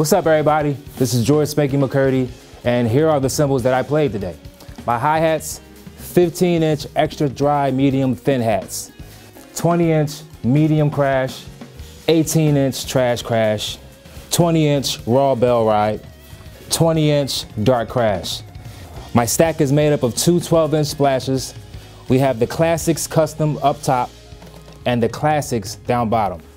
What's up, everybody? This is George Spanky McCurdy, and here are the cymbals that I played today. My hi-hats, 15-inch extra dry medium thin hats, 20-inch medium crash, 18-inch trash crash, 20-inch raw bell ride, 20-inch dark crash. My stack is made up of two 12-inch splashes. We have the Classics Custom up top and the Classics down bottom.